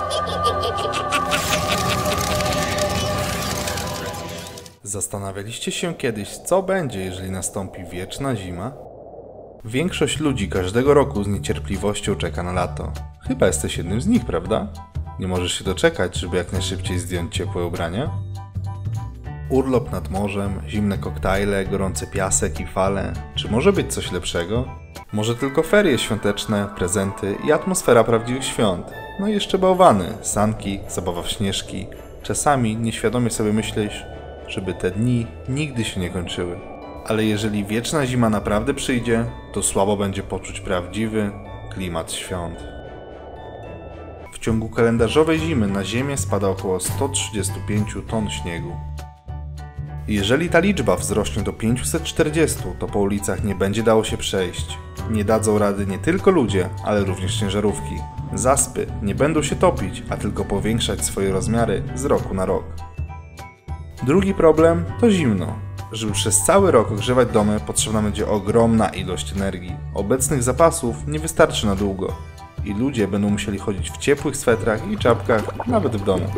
Zastanawialiście się kiedyś, co będzie, jeżeli nastąpi wieczna zima? Większość ludzi każdego roku z niecierpliwością czeka na lato. Chyba jesteś jednym z nich, prawda? Nie możesz się doczekać, żeby jak najszybciej zdjąć ciepłe ubrania? Urlop nad morzem, zimne koktajle, gorący piasek i fale. Czy może być coś lepszego? Może tylko ferie świąteczne, prezenty i atmosfera prawdziwych świąt. No i jeszcze bałwany, sanki, zabawa w śnieżki. Czasami nieświadomie sobie myślisz, żeby te dni nigdy się nie kończyły. Ale jeżeli wieczna zima naprawdę przyjdzie, to słabo będzie poczuć prawdziwy klimat świąt. W ciągu kalendarzowej zimy na Ziemię spada około 135 ton śniegu. Jeżeli ta liczba wzrośnie do 540, to po ulicach nie będzie dało się przejść. Nie dadzą rady nie tylko ludzie, ale również ciężarówki. Zaspy nie będą się topić, a tylko powiększać swoje rozmiary z roku na rok. Drugi problem to zimno. Żeby przez cały rok ogrzewać domy, potrzebna będzie ogromna ilość energii. Obecnych zapasów nie wystarczy na długo. I ludzie będą musieli chodzić w ciepłych swetrach i czapkach, nawet w domu.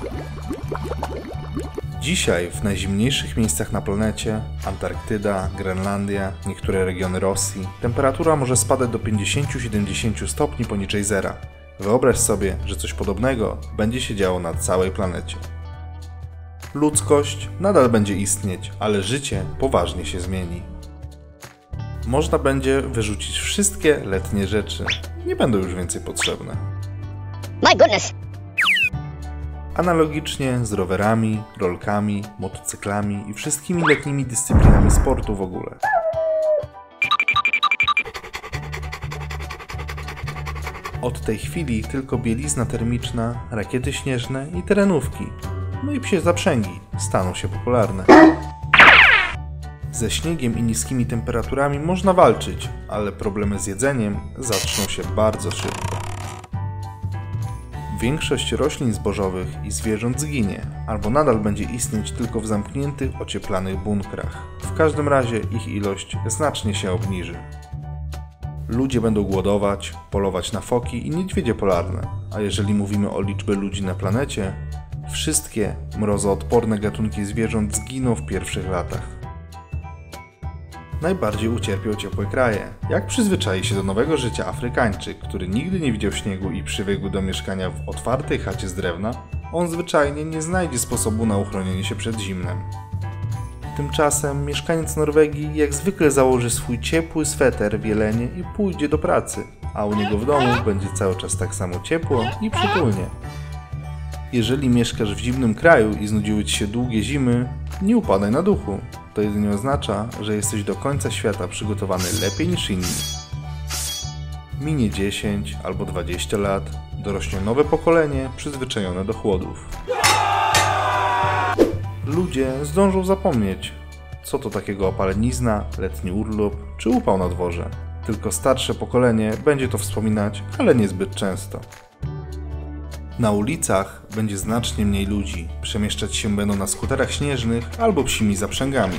Dzisiaj w najzimniejszych miejscach na planecie, Antarktyda, Grenlandia, niektóre regiony Rosji, temperatura może spadać do 50-70 stopni poniżej zera. Wyobraź sobie, że coś podobnego będzie się działo na całej planecie. Ludzkość nadal będzie istnieć, ale życie poważnie się zmieni. Można będzie wyrzucić wszystkie letnie rzeczy. Nie będą już więcej potrzebne. My goodness! Analogicznie z rowerami, rolkami, motocyklami i wszystkimi letnimi dyscyplinami sportu w ogóle. Od tej chwili tylko bielizna termiczna, rakiety śnieżne i terenówki, no i psie zaprzęgi staną się popularne. Ze śniegiem i niskimi temperaturami można walczyć, ale problemy z jedzeniem zaczną się bardzo szybko. Większość roślin zbożowych i zwierząt zginie, albo nadal będzie istnieć tylko w zamkniętych, ocieplanych bunkrach. W każdym razie ich ilość znacznie się obniży. Ludzie będą głodować, polować na foki i niedźwiedzie polarne, a jeżeli mówimy o liczbie ludzi na planecie, wszystkie mrozoodporne gatunki zwierząt zginą w pierwszych latach. Najbardziej ucierpią ciepłe kraje. Jak przyzwyczai się do nowego życia Afrykańczyk, który nigdy nie widział śniegu i przywykł do mieszkania w otwartej chacie z drewna, on zwyczajnie nie znajdzie sposobu na uchronienie się przed zimnem. Tymczasem mieszkaniec Norwegii jak zwykle założy swój ciepły sweter w jelenie i pójdzie do pracy, a u niego w domu będzie cały czas tak samo ciepło i przytulnie. Jeżeli mieszkasz w zimnym kraju i znudziły Ci się długie zimy, nie upadaj na duchu. To jedynie oznacza, że jesteś do końca świata przygotowany lepiej niż inni. Minie 10 albo 20 lat, dorośnie nowe pokolenie przyzwyczajone do chłodów. Ludzie zdążą zapomnieć, co to takiego opalenizna, letni urlop czy upał na dworze. Tylko starsze pokolenie będzie to wspominać, ale niezbyt często. Na ulicach będzie znacznie mniej ludzi, przemieszczać się będą na skuterach śnieżnych albo psimi zaprzęgami.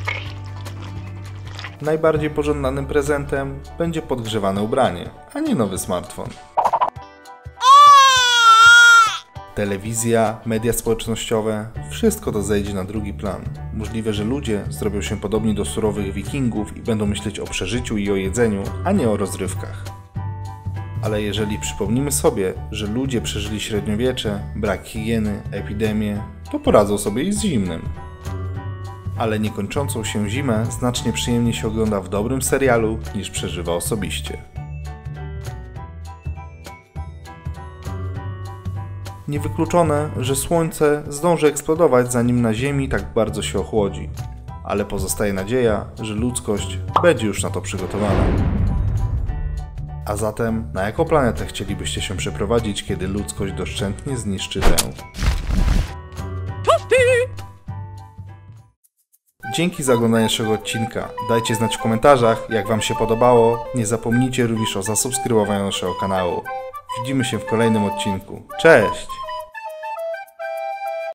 Najbardziej pożądanym prezentem będzie podgrzewane ubranie, a nie nowy smartfon. Telewizja, media społecznościowe, wszystko to zejdzie na drugi plan. Możliwe, że ludzie zrobią się podobni do surowych wikingów i będą myśleć o przeżyciu i o jedzeniu, a nie o rozrywkach. Ale jeżeli przypomnimy sobie, że ludzie przeżyli średniowiecze, brak higieny, epidemię, to poradzą sobie i z zimnem. Ale niekończącą się zimę znacznie przyjemniej się ogląda w dobrym serialu niż przeżywa osobiście. Niewykluczone, że słońce zdąży eksplodować zanim na Ziemi tak bardzo się ochłodzi, ale pozostaje nadzieja, że ludzkość będzie już na to przygotowana. A zatem, na jaką planetę chcielibyście się przeprowadzić, kiedy ludzkość doszczętnie zniszczy tę? Dzięki za oglądanie naszego odcinka. Dajcie znać w komentarzach, jak Wam się podobało. Nie zapomnijcie również o zasubskrybowaniu naszego kanału. Widzimy się w kolejnym odcinku. Cześć!